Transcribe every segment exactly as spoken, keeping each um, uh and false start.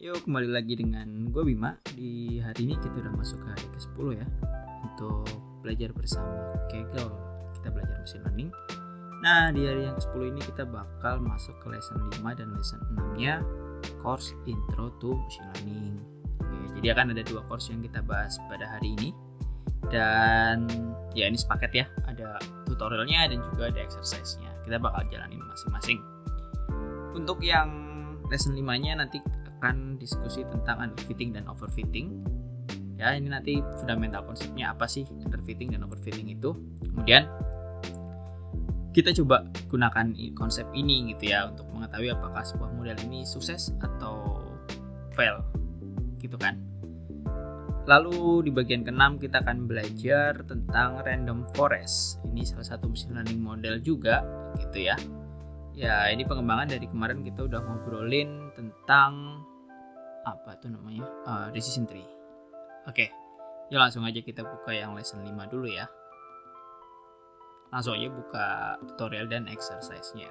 Yuk kembali lagi dengan gue Bima. Di hari ini kita udah masuk ke hari ke sepuluh ya, untuk belajar bersama Kaggle. Kita belajar machine learning. Nah, di hari yang ke sepuluh ini kita bakal masuk ke lesson lima dan lesson enam-nya course Intro to Machine Learning. Oke, jadi akan ada dua course yang kita bahas pada hari ini. Dan ya ini sepaket ya, ada tutorialnya dan juga ada exercise-nya. Kita bakal jalanin masing-masing. Untuk yang lesson lima-nya nanti akan diskusi tentang underfitting dan overfitting. Ya, ini nanti fundamental konsepnya apa sih underfitting dan overfitting itu. Kemudian kita coba gunakan konsep ini gitu ya untuk mengetahui apakah sebuah model ini sukses atau fail gitu kan. Lalu di bagian keenam kita akan belajar tentang random forest. Ini salah satu machine learning model juga gitu ya. Ya, ini pengembangan dari kemarin kita udah ngobrolin tentang apa tuh namanya? Uh, decision tree. Oke. Ya langsung aja kita buka yang lesson lima dulu ya. Langsung aja buka tutorial dan exercise-nya.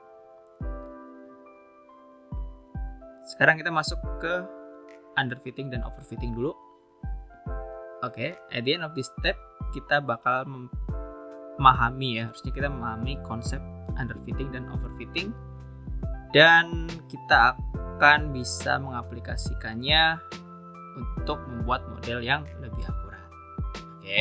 Sekarang kita masuk ke underfitting dan overfitting dulu. Oke, at the end of this step kita bakal memahami ya, harusnya kita memahami konsep underfitting dan overfitting, dan kita akan bisa mengaplikasikannya untuk membuat model yang lebih akurat. Oke.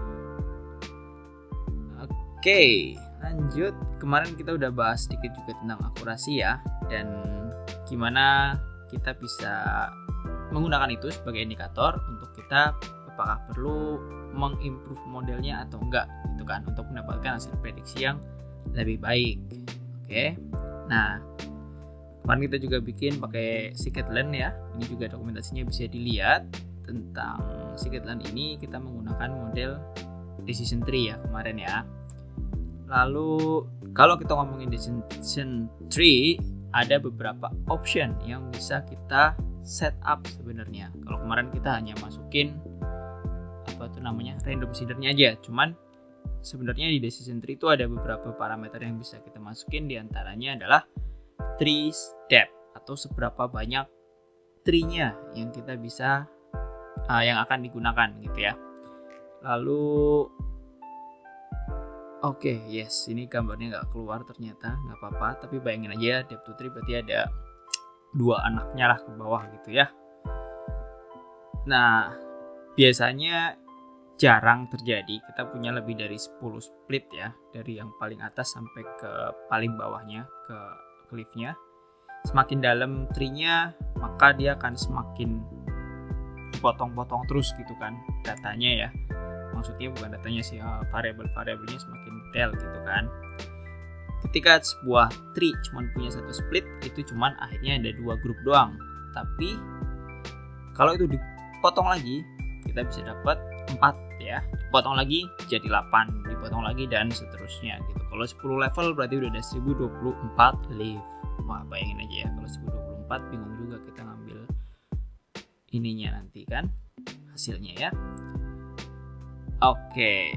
Oke, lanjut. Kemarin kita udah bahas sedikit juga tentang akurasi ya, dan gimana kita bisa menggunakan itu sebagai indikator untuk kita apakah perlu mengimprove modelnya atau enggak gitu kan, untuk mendapatkan hasil prediksi yang lebih baik. Oke. Nah, kemarin kita juga bikin pakai scikit-learn ya. Ini juga dokumentasinya bisa dilihat tentang scikit-learn ini. Kita menggunakan model decision tree ya kemarin ya. Lalu kalau kita ngomongin decision tree, ada beberapa option yang bisa kita set up sebenarnya. Kalau kemarin kita hanya masukin apa tuh namanya random seedernya aja. Cuman sebenarnya di decision tree itu ada beberapa parameter yang bisa kita masukin. Di antaranya adalah tree depth atau seberapa banyak tree-nya yang kita bisa uh, yang akan digunakan gitu ya. Lalu oke, okay, yes, ini gambarnya nggak keluar ternyata, nggak apa-apa. Tapi bayangin aja depth to tree berarti ada dua anaknya lah ke bawah gitu ya. Nah, biasanya jarang terjadi kita punya lebih dari sepuluh split ya, dari yang paling atas sampai ke paling bawahnya, ke cliff-nya. Semakin dalam tree-nya, maka dia akan semakin dipotong-potong terus gitu kan datanya ya. Maksudnya bukan datanya sih, variabel-variabelnya semakin detail gitu kan. Ketika sebuah tree cuma punya satu split, itu cuma akhirnya ada dua grup doang. Tapi kalau itu dipotong lagi, kita bisa dapat empat ya. Dipotong lagi jadi delapan, dipotong lagi dan seterusnya gitu. Kalau sepuluh level berarti udah ada seribu dua puluh empat leaf. Wah, bayangin aja ya, kalau seribu dua puluh empat bingung juga kita ngambil ininya nanti kan hasilnya ya. Oke.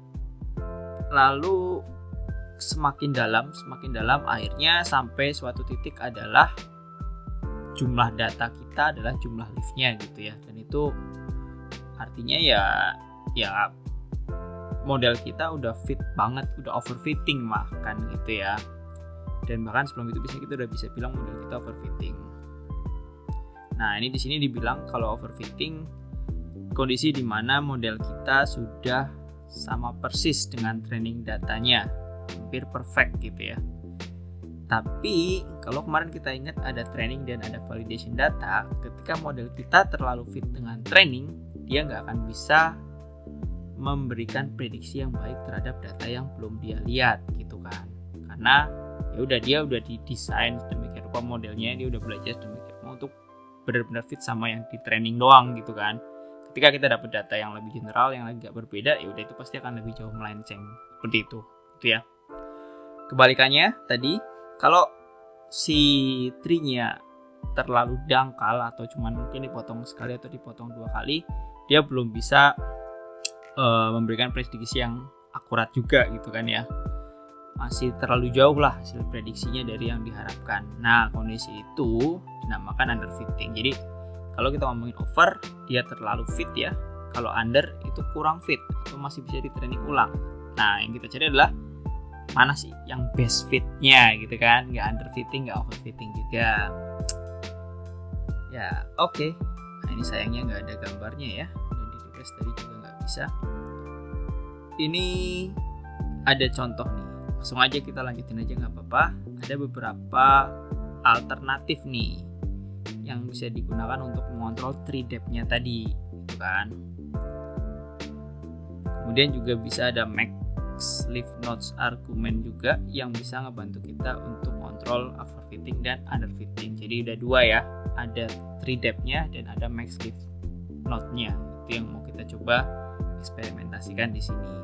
Lalu semakin dalam, semakin dalam akhirnya sampai suatu titik adalah jumlah data kita adalah jumlah leaf-nya gitu ya. Dan itu artinya ya ya model kita udah fit banget, udah overfitting mah kan gitu ya. Dan bahkan sebelum itu bisa kita udah bisa bilang model kita overfitting. Nah, ini di sini dibilang kalau overfitting kondisi di mana model kita sudah sama persis dengan training datanya, hampir perfect gitu ya. Tapi kalau kemarin kita ingat ada training dan ada validation data, ketika model kita terlalu fit dengan training, dia nggak akan bisa memberikan prediksi yang baik terhadap data yang belum dia lihat gitu kan. Karena ya udah dia udah didesain sedemikian rupa modelnya, dia udah belajar sedemikian rupa untuk benar-benar fit sama yang di training doang gitu kan. Ketika kita dapat data yang lebih general, yang agak berbeda, ya udah itu pasti akan lebih jauh melenceng seperti itu, gitu ya. Kebalikannya tadi, kalau si tree-nya terlalu dangkal atau cuman mungkin dipotong sekali atau dipotong dua kali, dia belum bisa uh, memberikan prediksi yang akurat juga gitu kan ya. masih terlalu jauh lah hasil prediksinya dari yang diharapkan. Nah, kondisi itu dinamakan underfitting. Jadi kalau kita ngomongin over, dia terlalu fit ya. Kalau under itu kurang fit atau masih bisa di training ulang. Nah, yang kita cari adalah mana sih yang best fitnya gitu kan, nggak underfitting, nggak overfitting juga. Ya, oke. Okay. Nah, ini sayangnya nggak ada gambarnya ya. Dan di request tadi juga nggak bisa. Ini ada contoh nih. Langsung aja kita lanjutin aja nggak apa-apa. Ada beberapa alternatif nih yang bisa digunakan untuk mengontrol three depth-nya tadi, gitu kan. Kemudian juga bisa ada max lift notes argument juga yang bisa ngebantu kita untuk kontrol overfitting dan underfitting. Jadi udah dua ya, ada three depth-nya dan ada max lift note-nya. Itu yang mau kita coba eksperimentasikan di sini.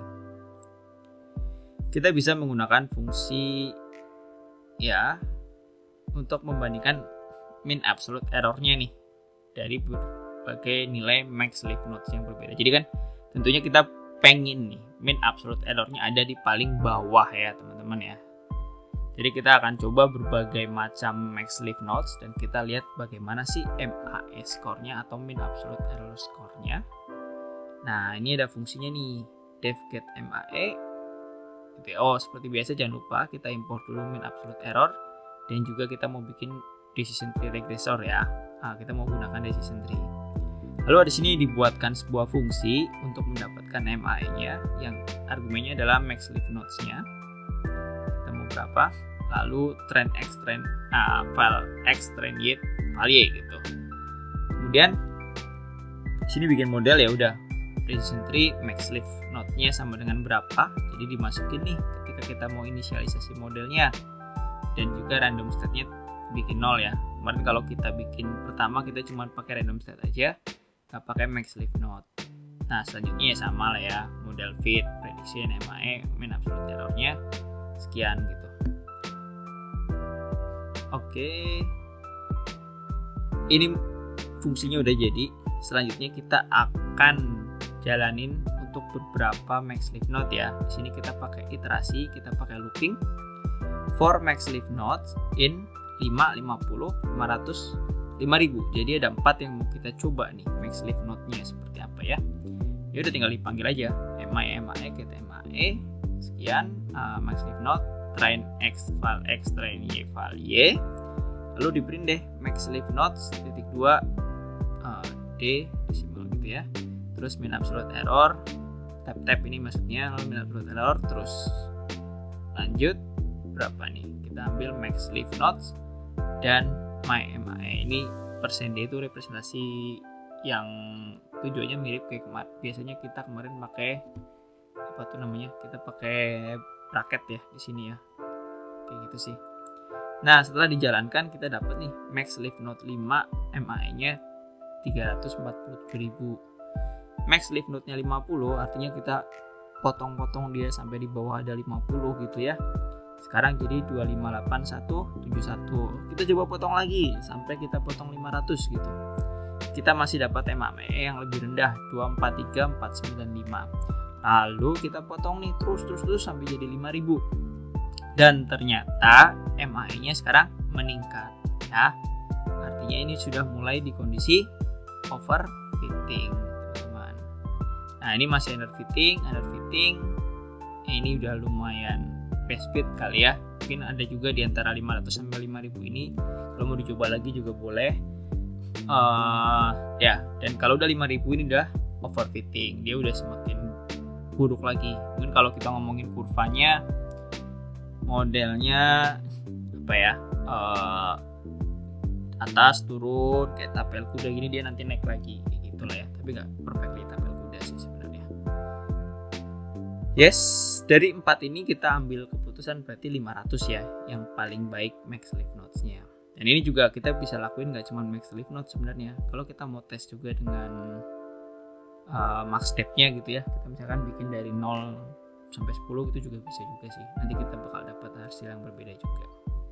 Kita bisa menggunakan fungsi ya untuk membandingkan mean absolute error-nya nih dari berbagai nilai max lift notes yang berbeda. Jadi kan tentunya kita pengen nih mean absolute error-nya ada di paling bawah ya teman-teman ya. Jadi kita akan coba berbagai macam max lift notes dan kita lihat bagaimana sih M A E score-nya atau mean absolute error score-nya. Nah, ini ada fungsinya nih, def get M A E. Oh, seperti biasa jangan lupa kita import dulu mean absolute error dan juga kita mau bikin decision tree regressor ya. Nah, kita mau gunakan decision tree. Lalu di sini dibuatkan sebuah fungsi untuk mendapatkan M A E-nya yang argumennya adalah max lift notes-nya. Kita mau berapa? Lalu trend x trend uh, file x trend y value gitu. Kemudian di sini bikin model ya udah. Decision tree max lift note-nya sama dengan berapa, jadi dimasukin nih ketika kita mau inisialisasi modelnya. Dan juga random state-nya bikin nol ya. Kemarin kalau kita bikin pertama kita cuma pakai random state aja, nggak pakai max lift note. Nah, selanjutnya ya sama lah ya, model fit, prediction, M A E, mean absolute error-nya sekian gitu. Oke, ini fungsinya udah jadi. Selanjutnya kita akan jalanin untuk beberapa max lift note ya. Di sini kita pakai iterasi, kita pakai looping for max lift notes in lima, lima puluh, lima ratus, lima ribu. Jadi ada empat yang mau kita coba nih max lift note-nya seperti apa ya. Ya udah tinggal dipanggil aja M A E M A E get M A E sekian uh, max lift note train x file x train y file y. Lalu di print deh max lift notes titik dua uh, d decimal gitu ya. Terus mean absolute error, tab-tab ini maksudnya, lalu mean absolute error, terus lanjut berapa nih? Kita ambil max lift notes dan my M A E. Ini persen D itu representasi yang tujuannya mirip kayak kemarin. Biasanya kita kemarin pakai apa tuh namanya? Kita pakai bracket ya di sini ya. Kayak gitu sih. Nah, setelah dijalankan kita dapat nih max lift note lima, M A E-nya tiga ratus empat puluh tujuh ribu. Max lift note-nya lima puluh, artinya kita potong-potong dia sampai di bawah ada lima puluh gitu ya. Sekarang jadi dua lima delapan satu tujuh satu. Kita coba potong lagi sampai kita potong lima ratus gitu. Kita masih dapat M A E yang lebih rendah dua empat tiga empat sembilan lima. Lalu kita potong nih terus terus terus sampai jadi lima ribu. Dan ternyata M A E-nya sekarang meningkat ya. Artinya ini sudah mulai di kondisi overfitting. Nah, ini masih underfitting, underfitting. Ini udah lumayan best fit kali ya. Mungkin ada juga di antara lima ratus sampai lima ribu ini. Kalau mau dicoba lagi juga boleh. Uh, ya, dan kalau udah lima ribu ini udah overfitting. Dia udah semakin buruk lagi. Mungkin kalau kita ngomongin kurvanya, modelnya apa ya? Uh, atas turun kayak tapel kuda gini, dia nanti naik lagi kayak gitulah ya. Tapi nggak perfectly tapel kuda sih sebenarnya. Yes, dari empat ini kita ambil keputusan berarti lima ratus ya, yang paling baik max lift notes-nya. Dan ini juga kita bisa lakuin nggak cuma max lift notes sebenarnya. Kalau kita mau tes juga dengan uh, max depth-nya gitu ya, kita misalkan bikin dari nol sampai sepuluh gitu juga bisa juga sih. Nanti kita bakal dapat hasil yang berbeda juga.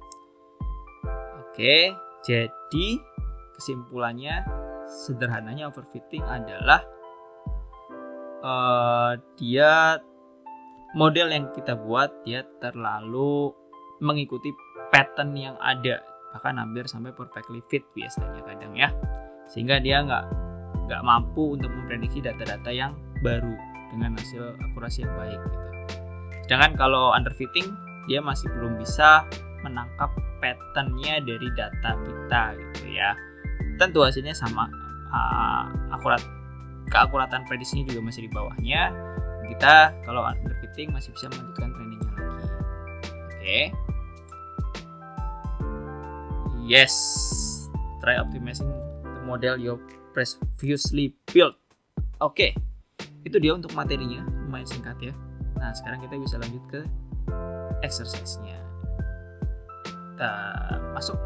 Oke, jadi kesimpulannya sederhananya overfitting adalah uh, dia model yang kita buat dia terlalu mengikuti pattern yang ada, bahkan hampir sampai perfectly fit biasanya kadang ya, sehingga dia nggak nggak mampu untuk memprediksi data-data yang baru dengan hasil akurasi yang baik gitu. Sedangkan kalau underfitting dia masih belum bisa menangkap patternnya dari data kita gitu ya. Tentu hasilnya sama, uh, akurat keakuratan prediksinya juga masih di bawahnya. Kita kalau underfitting masih bisa melanjutkan trainingnya lagi. Oke. Okay. Yes, try optimizing the model you previously built. Oke, okay. Itu dia untuk materinya, lumayan singkat ya. Nah, sekarang kita bisa lanjut ke exercise-nya. Kita masuk.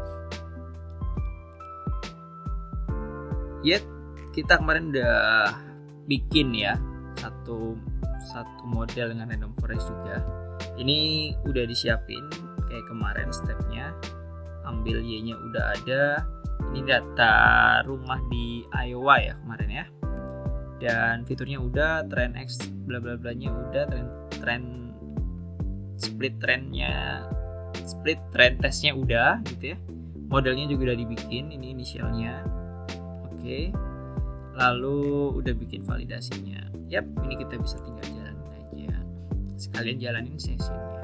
Ya, kita kemarin udah bikin ya satu satu model dengan random forest juga. Ini udah disiapin kayak kemarin stepnya. Ambil Y-nya udah ada. Ini data rumah di Iowa ya kemarin ya. Dan fiturnya udah, trend X bla bla blanya udah, trend trend split trendnya, split trend testnya udah gitu ya. Modelnya juga udah dibikin, ini inisialnya. Oke. Lalu udah bikin validasinya. Yap, ini kita bisa tinggal jalanin aja. Sekalian jalanin sesinya.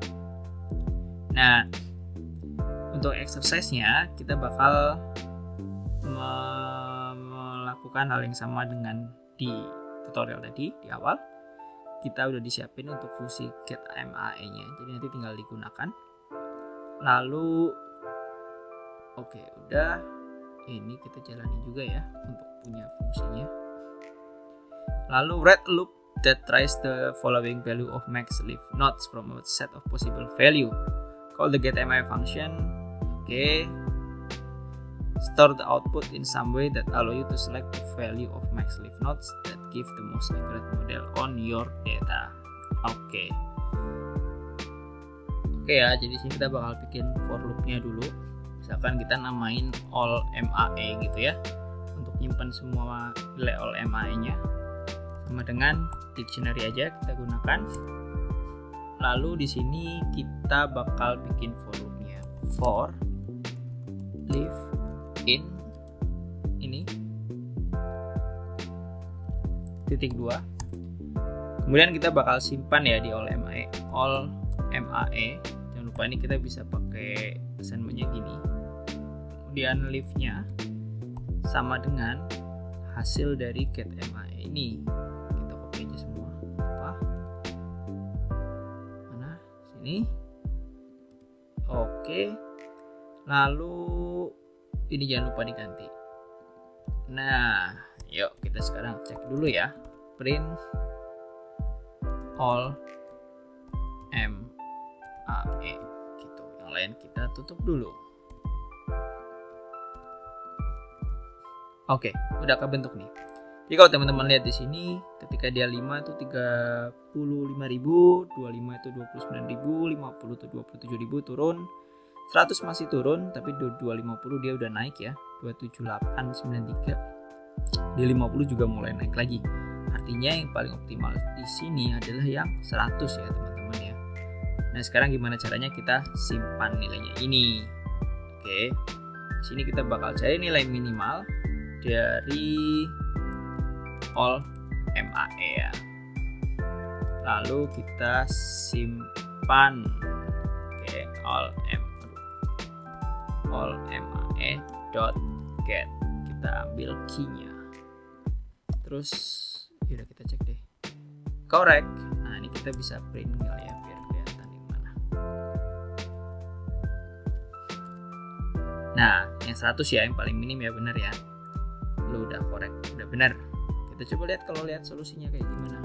Nah, untuk exercise-nya kita bakal me- melakukan hal yang sama dengan di tutorial tadi di awal. Kita udah disiapin untuk fungsi get M A E-nya, jadi nanti tinggal digunakan. Lalu oke, okay, udah ini kita jalani juga ya untuk punya fungsinya. Lalu red loop that tries the following value of max leaf nodes from a set of possible value. Call the get M A E function. Oke. Okay. Store the output in some way that allow you to select the value of max leaf nodes that give the most accurate model on your data. Oke. Okay. Oke okay ya, jadi sini kita bakal bikin for loop-nya dulu. Misalkan kita namain all M A E gitu ya. Untuk nyimpan semua nilai all M A E-nya. Sama dengan dictionary aja kita gunakan. Lalu di sini kita bakal bikin for loop-nya. For leaf in ini titik dua. Kemudian kita bakal simpan ya di all M A E, all M A E. Jangan lupa ini kita bisa pakai assignment-nya gini. Kemudian leaf-nya sama dengan hasil dari get M A E ini. Kita copy aja semua. Apa? Mana? Sini. Oke. Lalu ini jangan lupa diganti. Nah, yuk kita sekarang cek dulu ya. Print all M A E gitu. Yang lain kita tutup dulu. Oke, udah kebentuk nih. Jadi kalau teman-teman lihat di sini, ketika dia lima itu tiga puluh lima ribu, dua puluh lima itu dua puluh sembilan ribu, lima puluh itu dua puluh tujuh ribu turun. seratus masih turun, tapi dua ratus lima puluh dia udah naik ya, dua tujuh delapan sembilan tiga. Di lima puluh juga mulai naik lagi. Artinya yang paling optimal di sini adalah yang seratus ya teman-teman ya. Nah, sekarang gimana caranya kita simpan nilainya ini? Oke. Di sini kita bakal cari nilai minimal dari all M A E ya. Lalu kita simpan. Oke, all M all M A E dot get, kita ambil key-nya, terus yaudah kita cek deh, correct. Nah, ini kita bisa print nilai ya biar kelihatan di mana. Nah, yang seratus ya yang paling minim ya, bener ya, lu udah correct, udah bener. Kita coba lihat kalau lihat solusinya kayak gimana.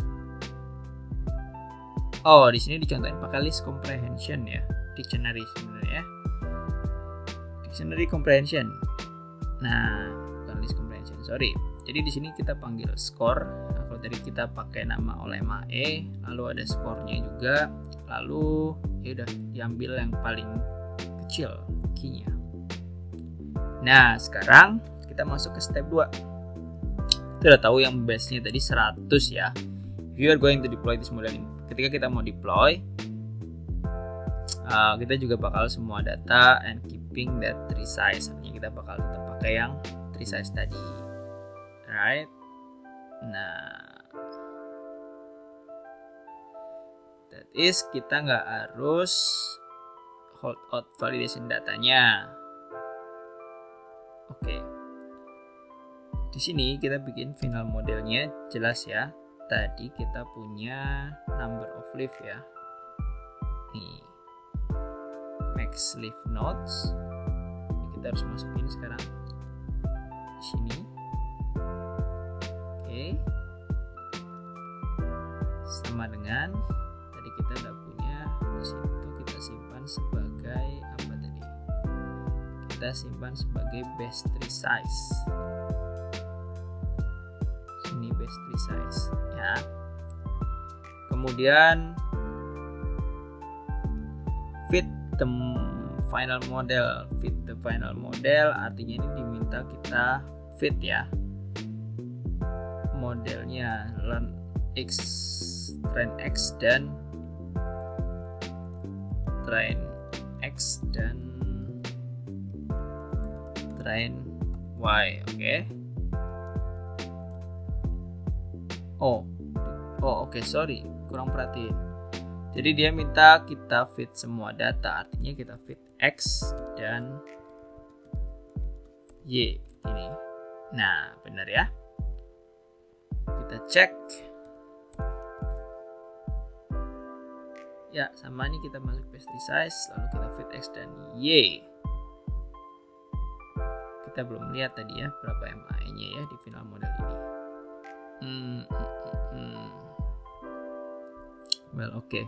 Oh, di sini dicontohin pakai list comprehension ya, dictionary sebenarnya ya. Dictionary comprehension. Nah, bukan list comprehension, sorry. Jadi di sini kita panggil score. Nah, kalau tadi kita pakai nama all M A E, lalu ada score-nya juga, lalu ya udah diambil yang paling kecil key-nya. Nah, sekarang kita masuk ke step dua. Kita udah tahu yang base-nya tadi seratus ya. If you are going to deploy this model in ketika kita mau deploy, uh, kita juga bakal semua data and keeping that tree size. Artinya kita bakal tetap pakai yang tree size tadi. Alright. Nah, that is kita nggak harus hold out validation datanya. Oke. Okay. Di sini kita bikin final modelnya jelas ya. Tadi kita punya number of leaf ya. Nih. Max leaf nodes. Ini kita harus masukin sekarang di sini. Oke. Sama dengan tadi kita udah punya, di situ kita simpan sebagai apa tadi? Kita simpan sebagai base tree size. Ini base tree size ya. Kemudian fit the final model. Fit the final model artinya ini diminta kita fit ya modelnya learn x, train x dan train x dan train y. Oke. Okay. Oh, oh oke okay, sorry, kurang perhatiin. Jadi dia minta kita fit semua data, artinya kita fit X dan Y ini. Nah, benar ya. Kita cek. Ya, sama nih kita masuk base tree size, lalu kita fit X dan Y. Kita belum lihat tadi ya berapa M A I-nya ya di final model ini. Hmm, hmm, hmm. Well, oke. Okay.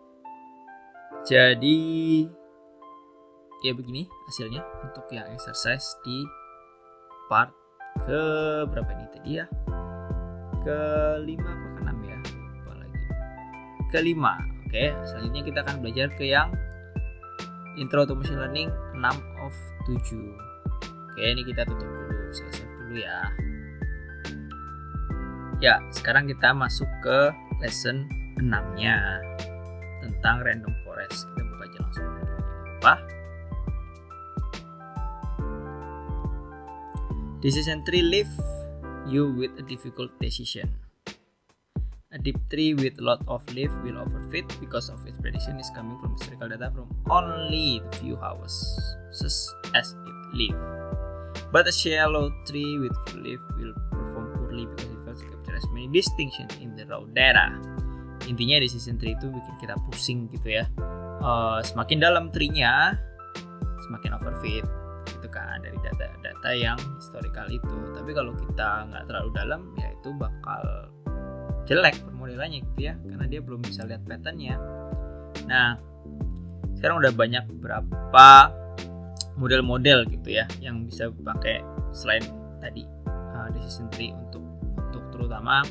Jadi ya begini hasilnya untuk yang exercise di part ke berapa ini tadi ya? Kelima apa keenam ya? Apa lagi? Kelima. Oke, okay. Selanjutnya kita akan belajar ke yang Intro to Machine Learning enam of tujuh. Oke, okay, ini kita tutup dulu. Saya save dulu ya. Ya, sekarang kita masuk ke lesson enam-nya tentang random forest. Kita buka aja langsung. Apa? Decision tree leave you with a difficult decision. A deep tree with a lot of leaf will overfit because of its prediction is coming from historical data from only the few houses as it live. But a shallow tree with few leaf will perform poorly because it fails to capture as many distinctions in the raw data. Intinya decision tree itu bikin kita pusing gitu ya. Uh, semakin dalam tree-nya, semakin overfit gitu kan dari data-data yang historical itu. Tapi kalau kita nggak terlalu dalam, ya itu bakal jelek permodelannya gitu ya, karena dia belum bisa lihat pattern-nya. Nah, sekarang udah banyak beberapa model-model gitu ya yang bisa pakai selain tadi uh, decision tree untuk untuk terutama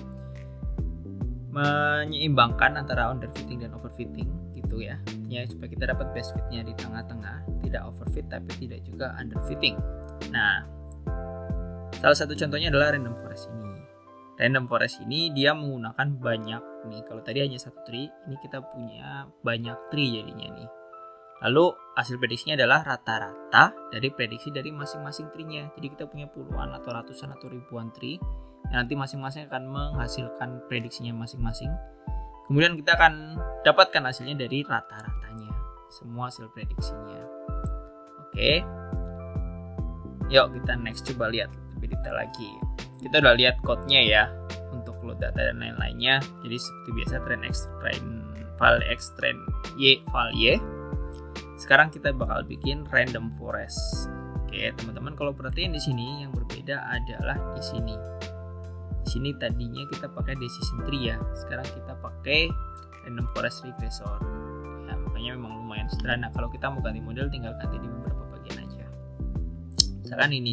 menyeimbangkan antara underfitting dan overfitting gitu ya. Ya supaya kita dapat best fitnya di tengah-tengah, tidak overfit tapi tidak juga underfitting. Nah, salah satu contohnya adalah random forest ini. Random forest ini dia menggunakan banyak nih. Kalau tadi hanya satu tree, ini kita punya banyak tree jadinya nih. Lalu hasil prediksinya adalah rata-rata dari prediksi dari masing-masing tree-nya. Jadi kita punya puluhan atau ratusan atau ribuan tree yang nanti masing-masing akan menghasilkan prediksinya masing-masing. Kemudian kita akan dapatkan hasilnya dari rata-ratanya, semua hasil prediksinya. Oke. Yuk kita next coba lihat lebih detail lagi. Kita udah lihat code-nya ya untuk load data dan lain-lainnya. Jadi seperti biasa train X, train file X, train Y, file Y. Sekarang kita bakal bikin random forest. Oke, teman-teman kalau perhatiin di sini yang berbeda adalah di sini. Di sini tadinya kita pakai decision tree ya. Sekarang kita pakai random forest regressor. Ya, makanya memang lumayan sederhana. Kalau kita mau ganti model tinggal ganti di beberapa bagian aja. Misalkan ini.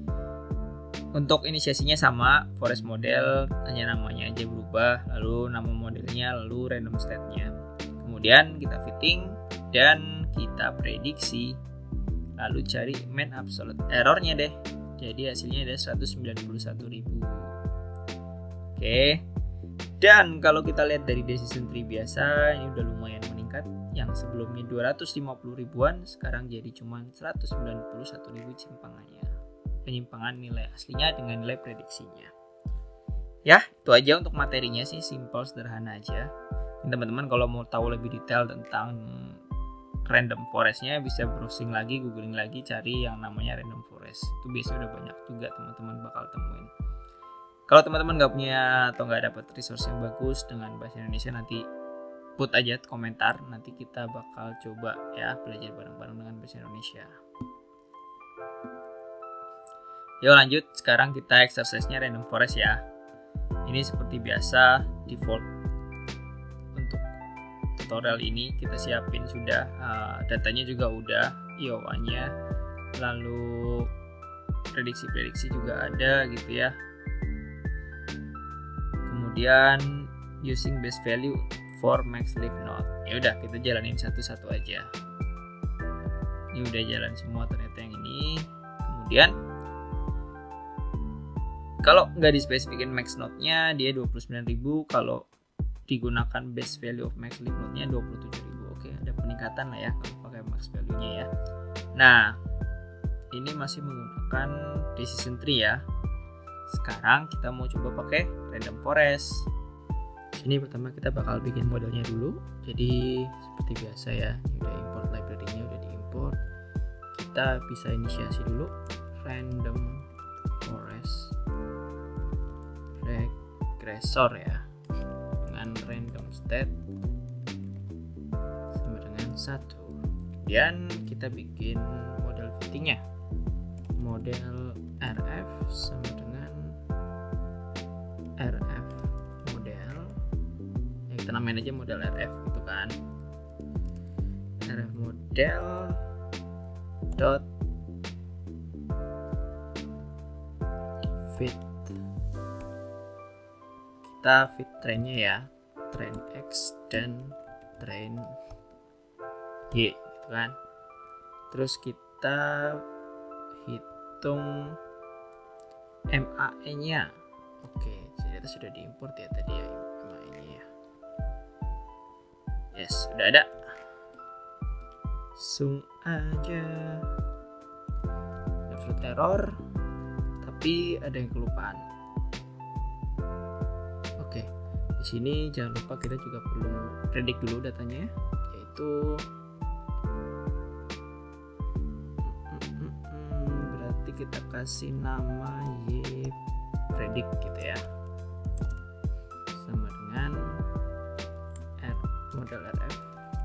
Untuk inisiasinya sama, forest model hanya namanya aja berubah, lalu nama modelnya, lalu random state-nya. Kemudian kita fitting dan kita prediksi, lalu cari mean absolute error-nya deh. Jadi hasilnya ada seratus sembilan puluh satu ribu. Oke, Dan kalau kita lihat dari decision tree biasa, ini udah lumayan meningkat. Yang sebelumnya dua ratus lima puluh ribuan, sekarang jadi cuma seratus sembilan puluh satu ribu penyimpangannya. Penyimpangan nilai aslinya dengan nilai prediksinya. Ya, itu aja untuk materinya sih, simple, sederhana aja. Teman-teman kalau mau tahu lebih detail tentang random forest-nya bisa browsing lagi, googling lagi, cari yang namanya random forest. Itu biasanya udah banyak juga teman-teman bakal temuin. Kalau teman-teman nggak punya atau nggak dapat resource yang bagus dengan bahasa Indonesia, nanti put aja komentar, nanti kita bakal coba ya belajar bareng-bareng dengan bahasa Indonesia. Yuk lanjut, sekarang kita exercise-nya random forest ya. Ini seperti biasa default untuk tutorial ini kita siapin sudah, uh, datanya juga udah, I O A-nya, lalu prediksi-prediksi juga ada gitu ya. Kemudian using base value for max leaf node. Ya udah, kita jalanin satu-satu aja. Ini udah jalan semua ternyata yang ini. Kemudian kalau nggak dispesifikin max node-nya dia dua puluh sembilan ribu, kalau digunakan base value of max leaf node-nya dua puluh tujuh ribu. Oke, ada peningkatan lah ya kalau pakai max value-nya ya. Nah, ini masih menggunakan decision tree ya. Sekarang kita mau coba pakai random forest. Ini pertama kita bakal bikin modelnya dulu. Jadi seperti biasa ya, ini udah import library-nya, udah diimport. Kita bisa inisiasi dulu random forest regressor ya, dengan random state sama dengan satu. Kemudian kita bikin model fittingnya, model R F sama dengan R F model ya, kita namain aja model R F gitu kan. R F model dot fit, kita fit trainnya ya, train X dan train Y gitu kan. Terus kita hitung M A E nya. Oke, ternyata sudah diimport ya tadi ya M A E nya ya. Yes, udah ada. Langsung aja. Absolute error, tapi ada yang kelupaan. Oke, di sini jangan lupa kita juga perlu predict dulu datanya ya, yaitu berarti kita kasih nama y predict gitu ya, sama dengan R, model R F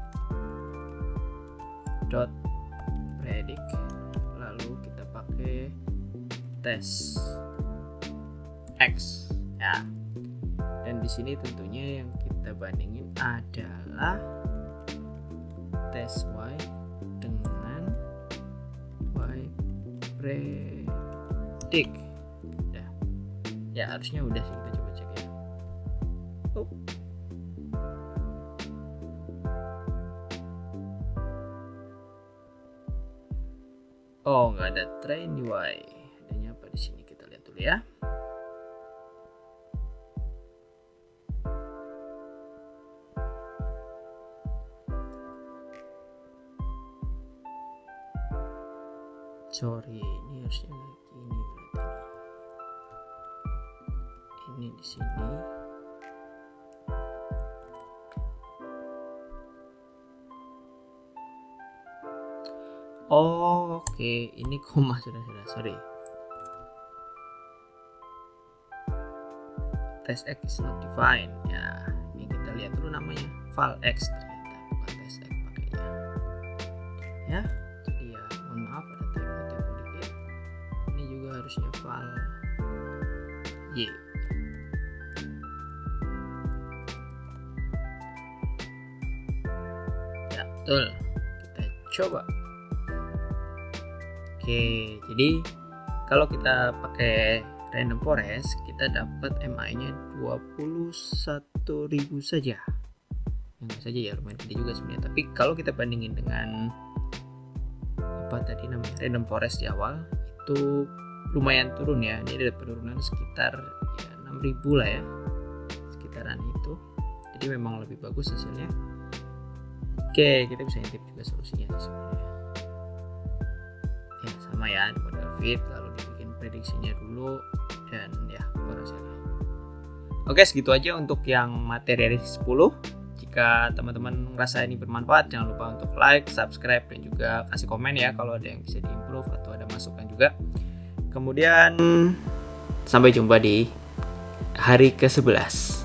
dot predict, lalu kita pakai tes X ya. Dan di sini tentunya yang kita bandingin adalah tes Y dengan Y predict. Udah. Ya harusnya udah sih, kita coba cek ya. Oh. Oh, nggak ada train Y. Adanya apa di sini? Kita lihat dulu ya. Sorry, ini harusnya kayak gini berarti. Ini di sini. Oh, oke, okay. Ini koma sudah sudah. Sorry. Test X is not defined. Ya, ini kita lihat dulu namanya. File X ternyata bukan test X pakainya. Ya. Maaf ada typo-typo dikit. Ini juga harusnya file Y. Ya betul. Kita coba. Oke, jadi kalau kita pakai random forest kita dapat M A E-nya dua puluh satu ribu saja. Yang saja ya, lumayan gede juga sebenarnya. Tapi kalau kita bandingin dengan apa tadi namanya random forest di awal, itu lumayan turun ya. Ini ada penurunan sekitar ya enam ribu lah ya, sekitar karena itu. Jadi memang lebih bagus hasilnya. Oke, kita bisa intip juga solusinya sih sebenarnya. Ya sama ya, model fit lalu dibikin prediksinya dulu dan ya keluar hasilnya. Oke, segitu aja untuk yang materi sepuluh. Jika teman-teman ngerasa ini bermanfaat, jangan lupa untuk like, subscribe, dan juga kasih komen ya kalau ada yang bisa diimprove atau ada masukan juga. Kemudian sampai jumpa di hari ke sebelas.